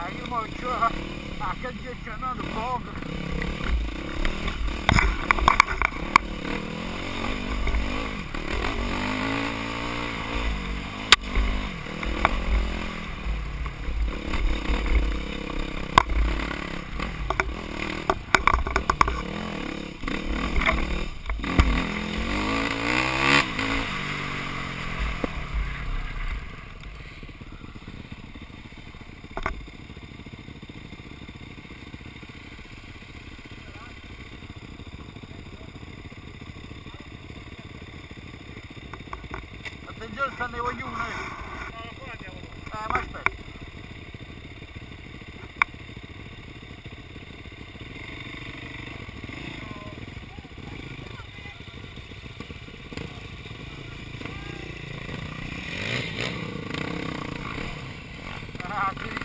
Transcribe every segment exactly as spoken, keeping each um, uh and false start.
Eh, io mangio a caggiacciando poco. Attenzione, stanno i voglioni. Eh, ma aspetta. Ah, sì.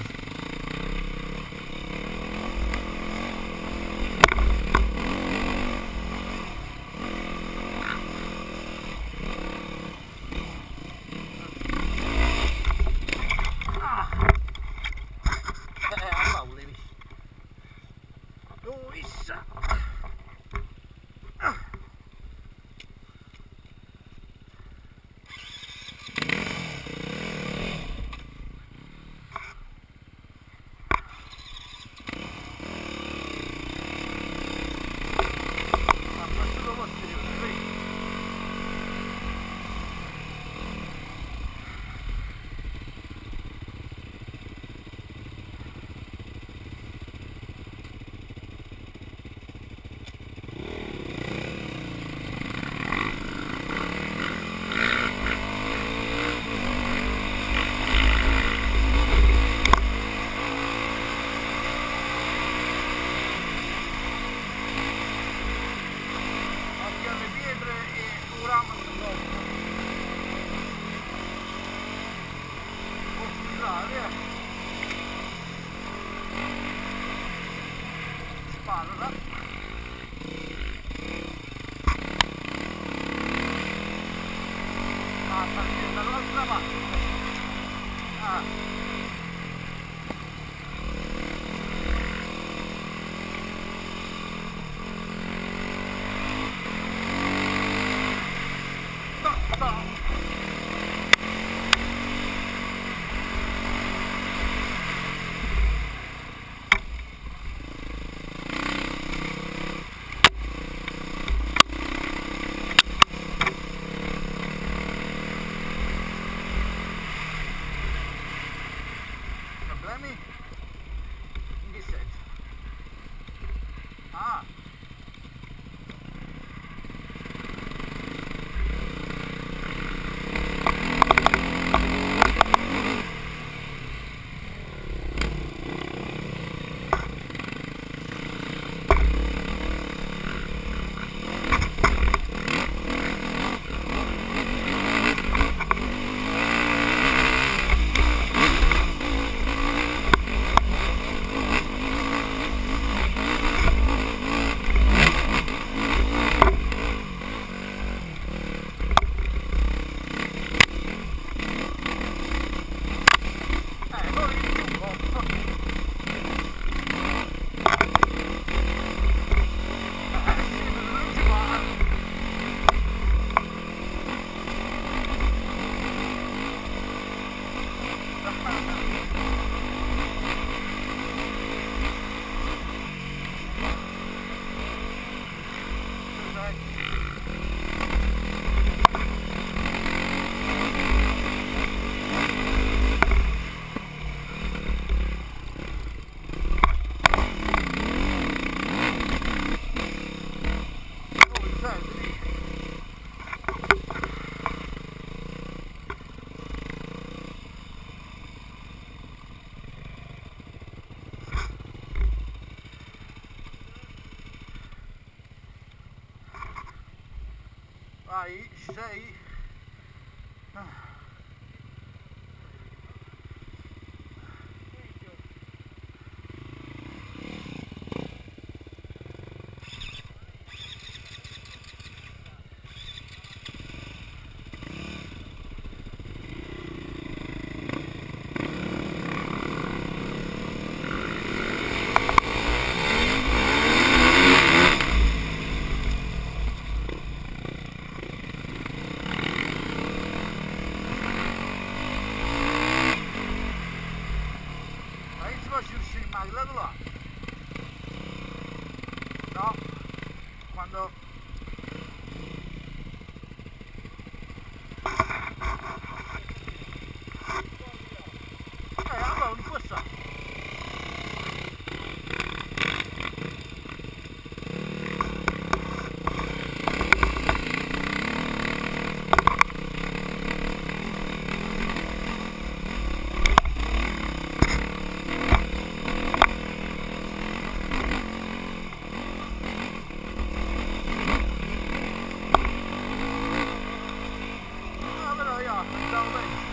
Spalla. Ah, sta venendo dall'altra parte. Ah. Problemi? In che senso? Ah! Vai, ci sei? Ah. Ah, il lato là. No, quando... Eh, allora non può stare. Ah, però io andavo bene.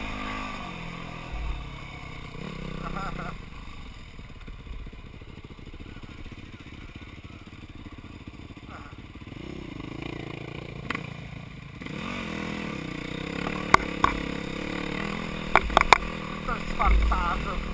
Tutto spartato.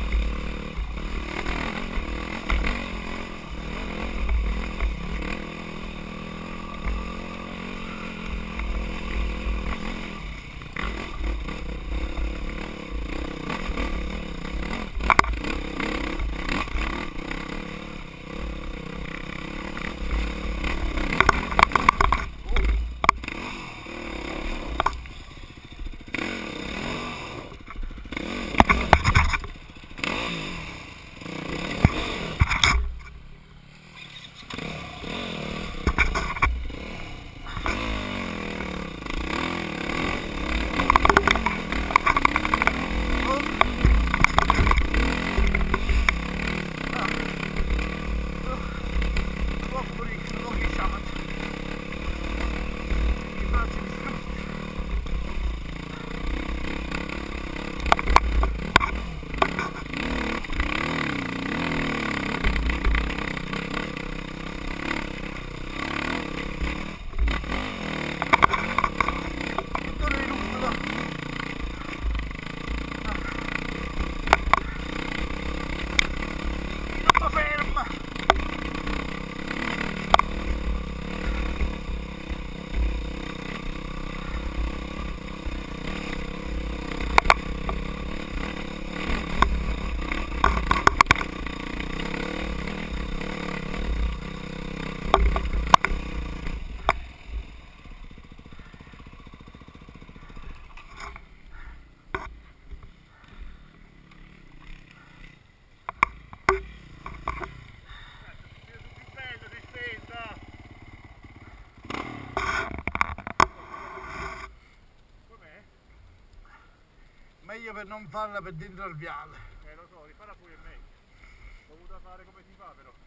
Meglio per non farla per dentro al viale. Eh lo so, rifalla pure in me. L'ho voluta fare come si fa però.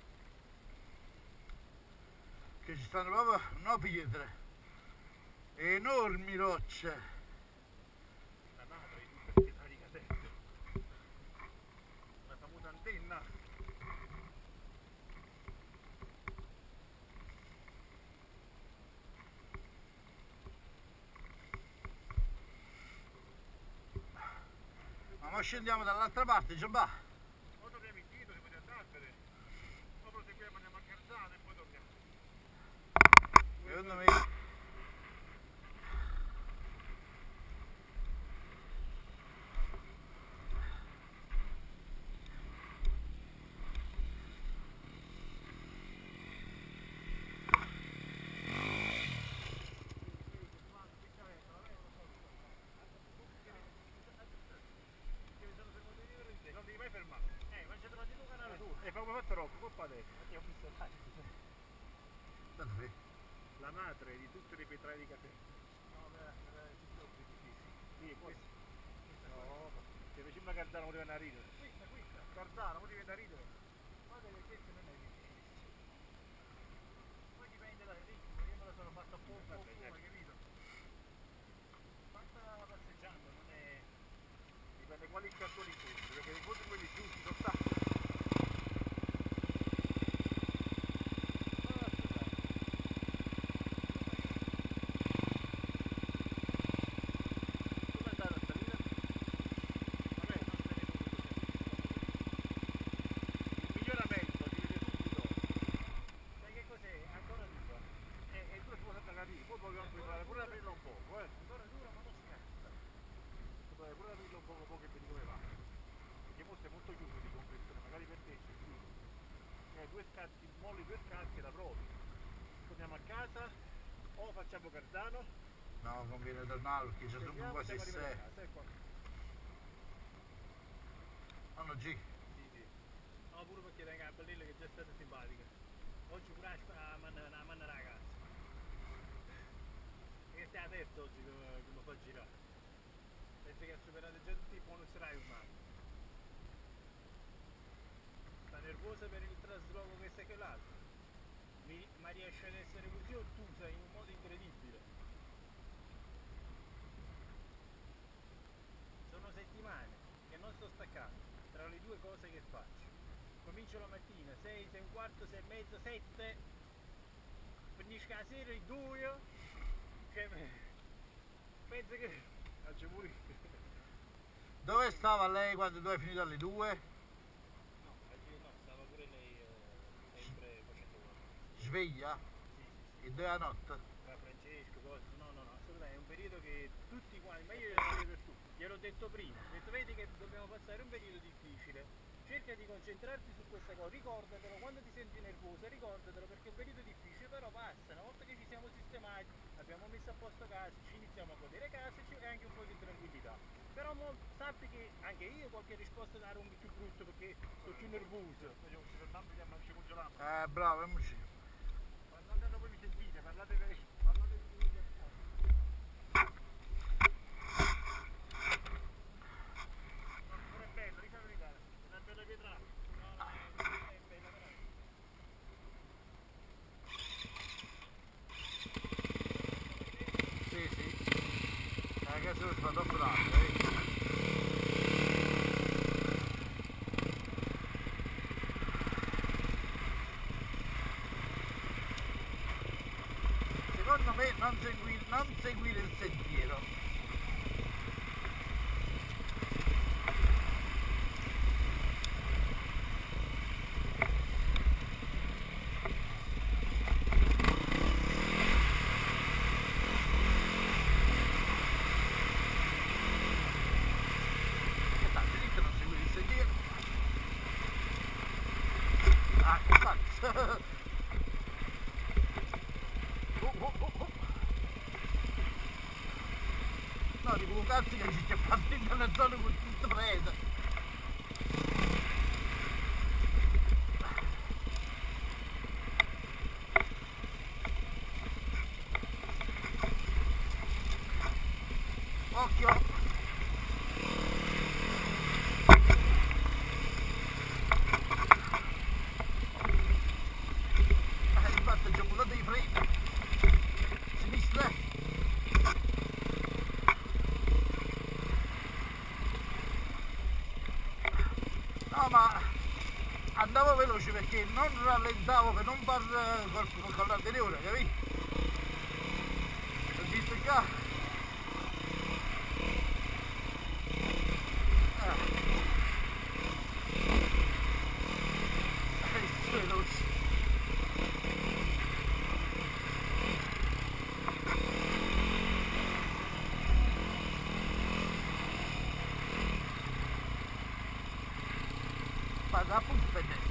Che ci stanno proprio no pietre. Enormi rocce. La madre di tutte le pietre di casette. La famosa antenna. Ma scendiamo dall'altra parte, già va. O torniamo indietro, si può andarsene. O proseguiamo, andiamo a Carzano e poi torniamo. Secondo me... Non devi mai fermare. Eh, ma c'è trovato il canale tu. E fa come fatto Rocco, colpa te. Io ho visto Dove? la madre di tutte le pietre di casette. No, era sì, poi. No, se facciamo una Cardano poteva andare a ridere. Questa, questa. Cardano poteva andare a ridere. Guarda che questo non è difficile. Poi dipende dal ritmo, io me la sono fatta poco, poco, hai capito? Fatta passeggiando, non è... Dipende quali cartoni fossero, perché in fondo quelli giusti sono stati. Poi voglio preparare pure aprirla un poco, eh. Ancora dura ma non scatta. Pure aprirla un poco, poco e vedi come va. Perché forse è molto chiuso, dico. due scatti, molli due scatti e la provi. Torniamo a casa o facciamo Cardano. No, conviene tornare perché ci sono quasi sei. Vanno G. Sì, sì. No, pure perché tengo la bellina che già è stata simpatica. Oggi pure la manna la manna ragazza. E stai aperto oggi che mi fa girare. Penso che ha superato già tutti i bonus Rai umani. Sta nervosa per il trasloco questo e quell'altro. Mi, ma riesce ad essere così ottusa in un modo incredibile. Sono settimane che non sto staccando tra le due cose che faccio. Comincio la mattina, sei, sei e un quarto, sei e mezzo, sette, finisco la sera, il due, cioè, penso che faccio pure. Dove stava lei quando tu hai finito alle due? No, no, stava pure lei eh, sempre facendo qualcosa. Sveglia? Sì, sì, sì. Il due a notte? Tra Francesco, cose, no, no, no, assolutamente, è un periodo che tutti quanti, ma io glielo dico per tutti, gliel'ho detto prima, ho detto vedi che dobbiamo passare un periodo difficile, cerca di concentrarti su questa cosa, ricordatelo, quando ti senti nervosa, ricordatelo perché è un periodo difficile, però passa, una volta che ci siamo sistemati, abbiamo messo a posto casa, ci iniziamo a godere casa e anche un po' di tranquillità. Però mo, sappi che anche io qualche risposta dare un po' più brutto perché sono più nervoso. Eh bravo, amici. Parlate voi mi sentite, parlate lei, parlate di voi che non è bello, dica la verità, non è bello pietrare. No, no, è, è bella veramente. Sì, sì. Eh, che se lo fa troppo tanto, eh. Secondo me non seguire, non seguire il sentiero. Che tanto dice non seguire il sentiero? Ah, che cazzo! Oh, oh, oh, oh. No, dico un cazzo che ci c'è fatto in una zona con tutto presa. Occhio! Eh, infatti c'è uno dei freni. Sinistra. No, ma andavo veloce perché non rallentavo per non far col, con l'anteriore, capito? Ho visto qua. Eh, veloce. Vado a punta.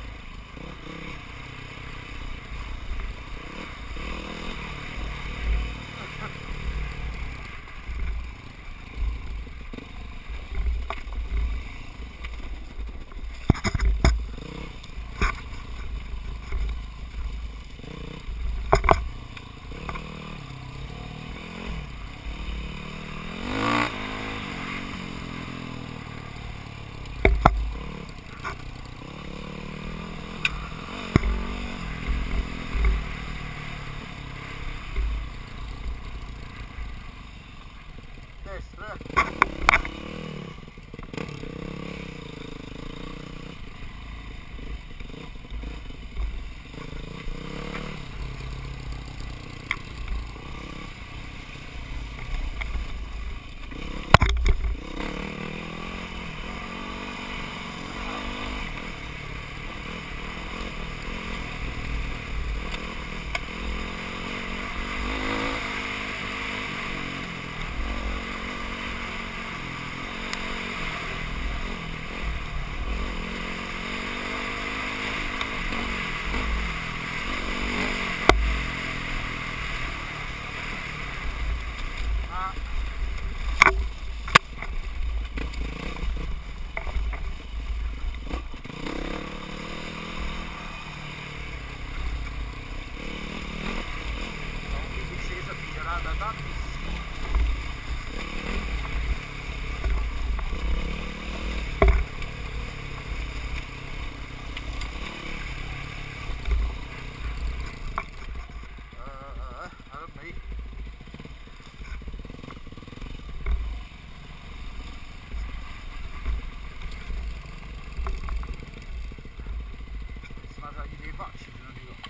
faccio, te lo dico.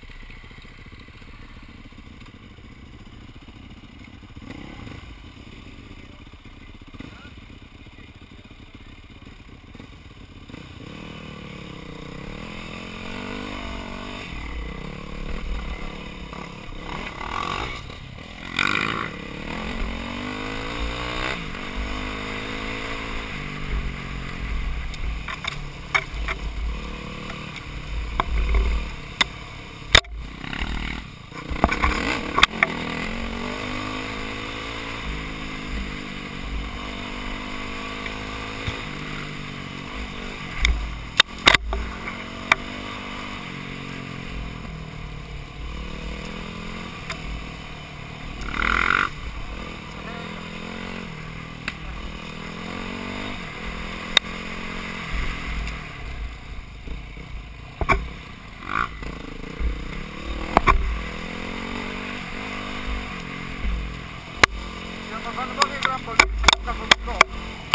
Fanno pochi trampoli, capo di troppo.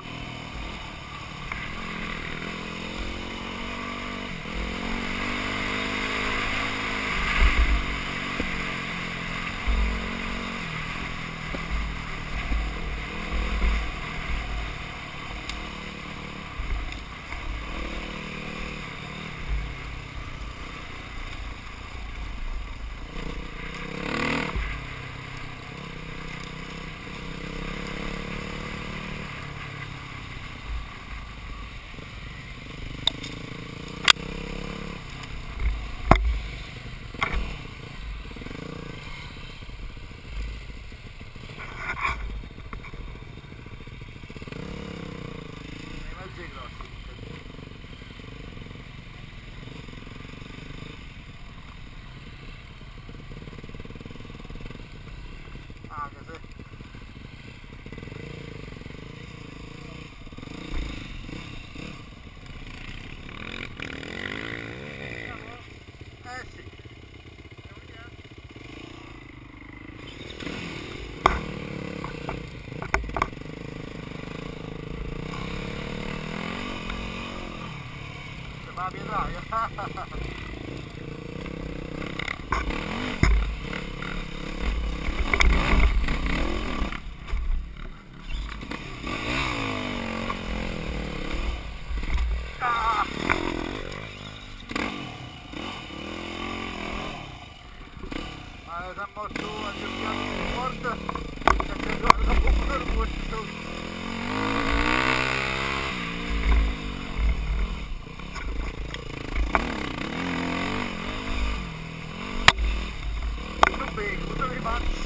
Ah, che se... Eh sì. Se va a pietraia. Ma siamo morto a cercare di morto, ci ha cercato da poco per questo. Non vedo, cosa mi faccio?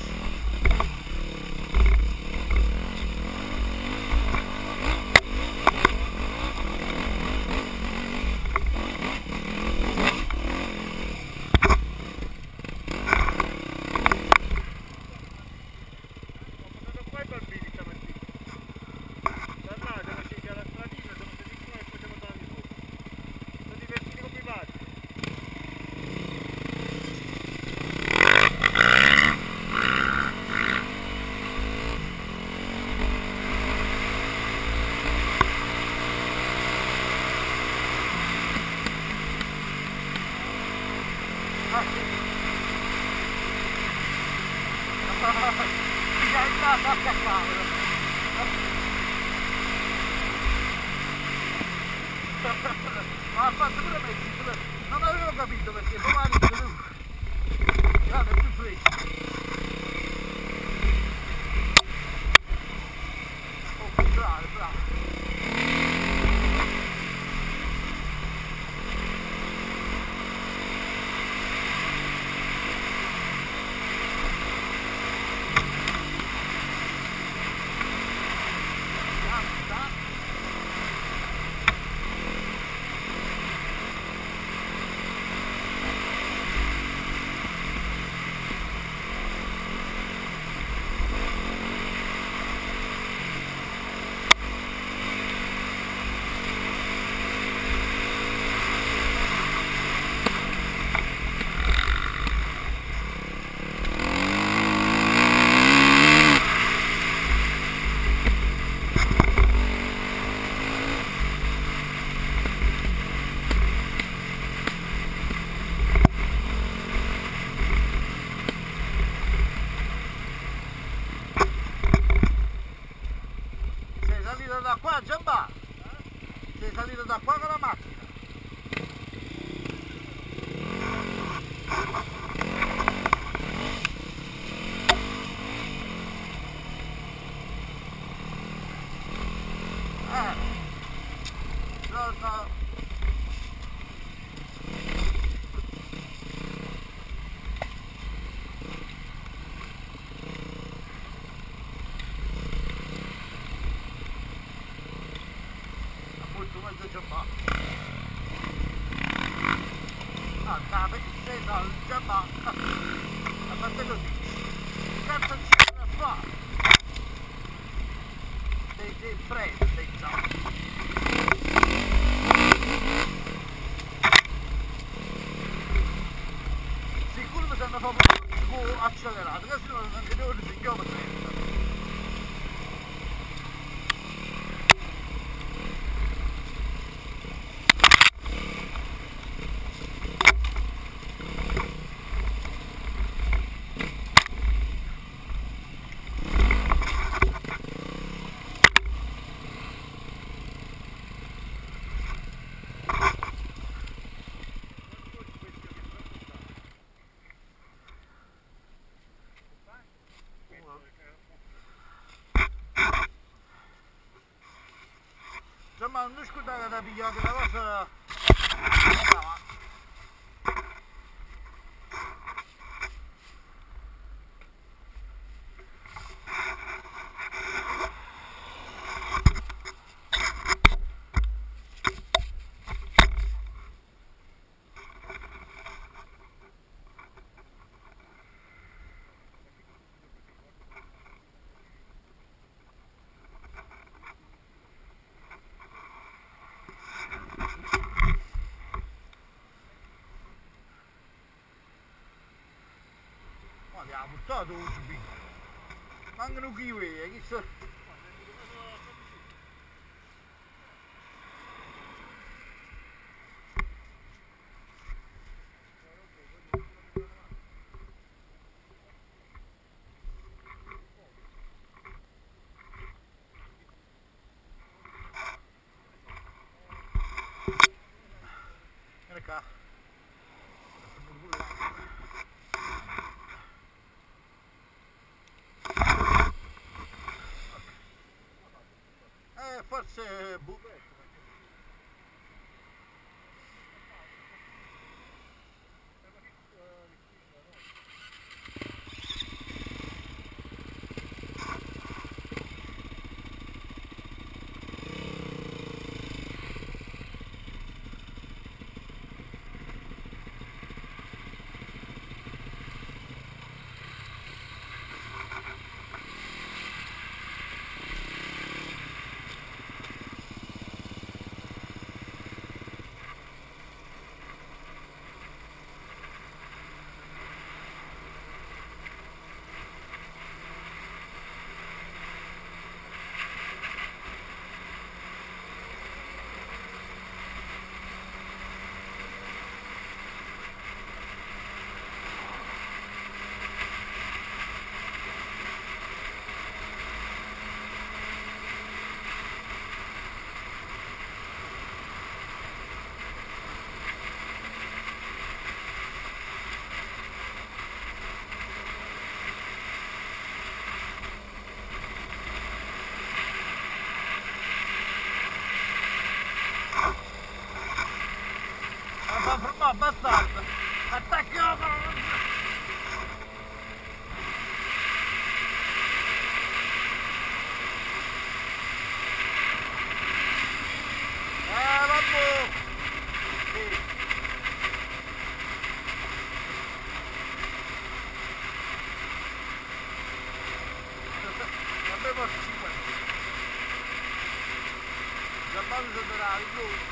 Ma ha fatto pure me, non avevo capito perché domani guarda, è più fresco. Oh, bravo, bravo. andava in dal giamma a parte così cazzo c'è da fare dei, dei freni dei zampi sicuro mi sono proprio accelerato che se no non si devo dire che ho preso. Ma non scusate da pigliare che la cosa ha buttato un subito mancano kiwi che so vieni qua forse bu abbastanza attaccato eh vabbè sì. abbiamo cinquanta già ballo sono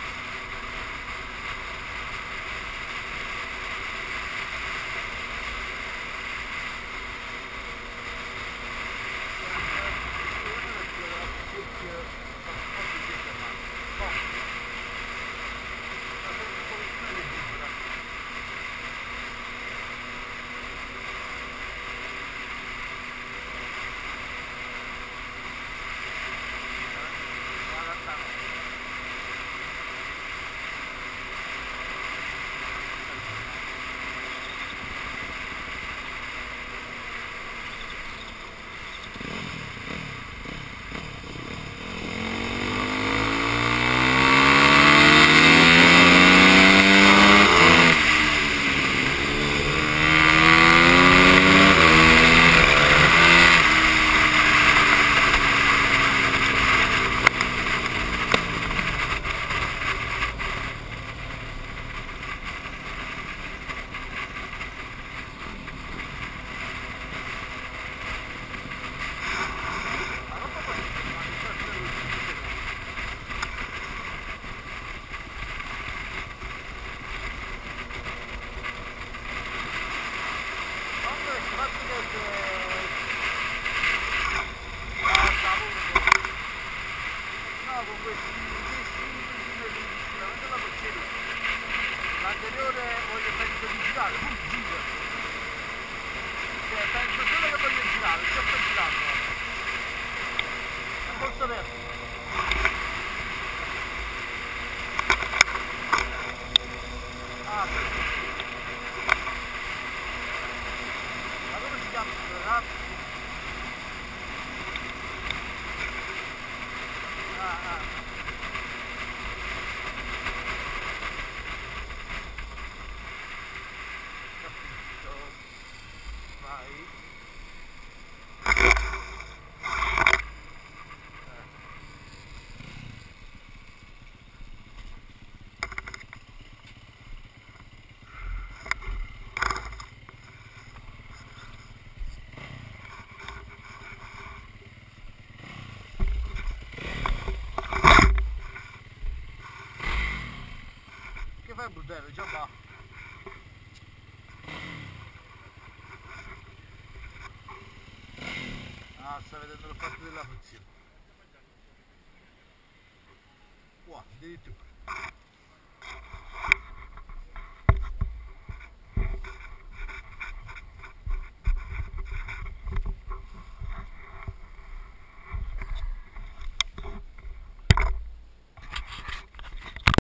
l'anteriore voglio penso di girare, poi gira. Cioè penso solo che voglio girare, sto per girando. È molto aperto. Ah, sì. Ma come si chiama questo ragazzo? Ah, ah. Capito. Vai. Che fai Brudello? Già va. Ah, sta vedendo il fatto della frizione. Wow, addirittura.